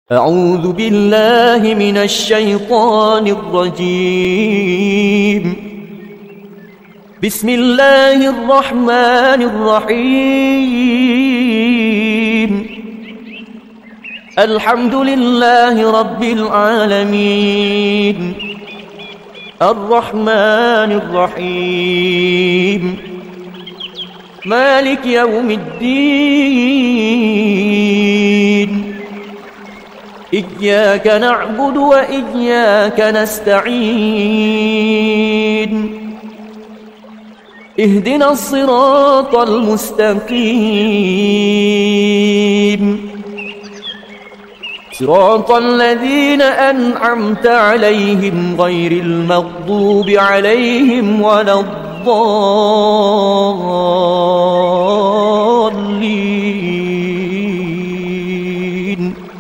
أعوذ بالله من الشيطان الرجيم. بسم الله الرحمن الرحيم. الحمد لله رب العالمين، الرحمن الرحيم، مالك يوم الدين. إياك نعبد وإياك نستعين. اهدنا الصراط المستقيم، صراط الذين أنعمت عليهم غير المغضوب عليهم ولا الضالين.